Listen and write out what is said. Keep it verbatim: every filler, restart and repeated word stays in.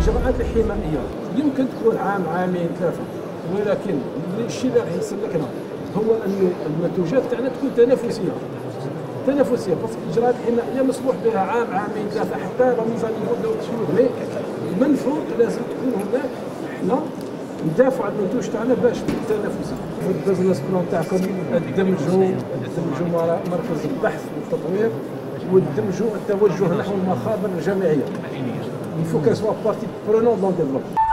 الاجراءات الحمائيه يمكن تكون عام عامين ثلاثه، ولكن الشيء اللي راح يحسن لك هنا هو انه المنتوجات تاعنا تكون تنافسيه تنافسيه بس الاجراءات الحمائيه مسموح بها عام عامين ثلاثه حتى لا ميزانيه ولا تشوف مي من فوق لازم تكون هناك حنا ندافعوا على المنتوج تاعنا باش التنافسي. في البزنس بلان تاعكم تدمجوا تدمجوا مركز البحث والتطوير وتدمجوا التوجه نحو المخابر الجامعيه. Il faut qu'elle soit partie prenante dans le développement.